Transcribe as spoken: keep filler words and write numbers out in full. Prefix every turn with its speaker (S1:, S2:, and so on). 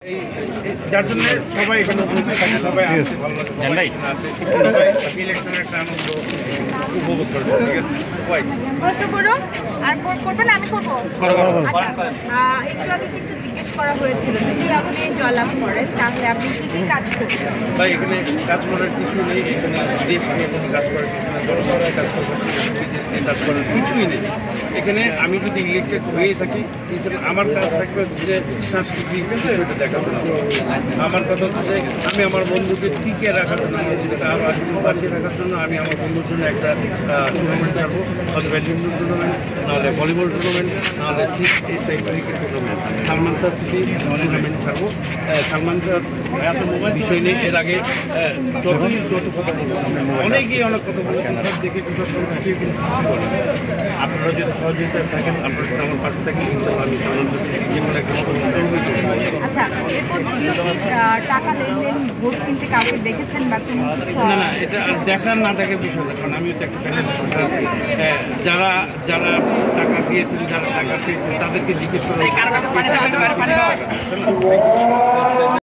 S1: যার জন্য সবাই এখানে উপস্থিত থাকে, সবাই আসতে ভালো লাগে, সবাই আসে, সবাই ইলেকশনের একটা আনন্দ উপভোগ করে। ঠিক আছে, সবাই
S2: প্রশ্ন করো। আর করবে না, আমি করবো। একটু আগে কিন্তু জিজ্ঞেস করা হয়েছিল, যদি আপনি জয়লাভ করেন তাহলে আপনি কি কি কাজ করবেন?
S1: ভাই এখানে কাজ করার কিছু নেই, এখানে দেশ নিয়ে কোনো কাজ করার কিছু নেই, জনগণের কাজ করার কাজ করার কিছুই নেই। এখানে আমি যদি ইলেকটেড হয়ে থাকি, আমার কাজ থাকবে যে সাংস্কৃতিক বিষয়টা দেখাশোনা করা। আমার কথা হচ্ছে যে আমি আমার বন্ধুকে টিকে রাখার জন্য, আমার বন্ধুকে আরও আজীবন বাঁচিয়ে রাখার জন্য আমি আমার বন্ধুর জন্য একটা টুর্নামেন্ট ছাড়বো, হয়তো ব্যাডমিন্টন টুর্নামেন্ট, নাহলে ভলিবল টুর্নামেন্ট, নাহলে সিট এই cycle tournament, Salman Shah city tournament ছাড়বো। সালমান শাহ এত বিষয় নেই, এর আগে যতই যত কথা বলবো অনেকেই অনেক কথা বলবো, সব দেখে সব কিছুই কিন্তু বলে। আপনারা যদি সহযোগিতা থাকেন, আপনারা যদি আমার পাশে থাকেন, ইনশাআল্লাহ আমি সালমান শাহ যে কোনো একটা
S2: আচ্ছা, এর পর্যন্ত কি টাকা লেনদেন ভোট কিনতে কাউকে দেখেছেন বা কোনো কিছু?
S1: না না, এটা দেখার না দেখার বিষয় না, কারণ আমি তো একটা প্যানেল আছি, যারা যারা টাকা দিয়েছেন, যারা টাকা পেয়েছেন তাদেরকে জিজ্ঞেস করা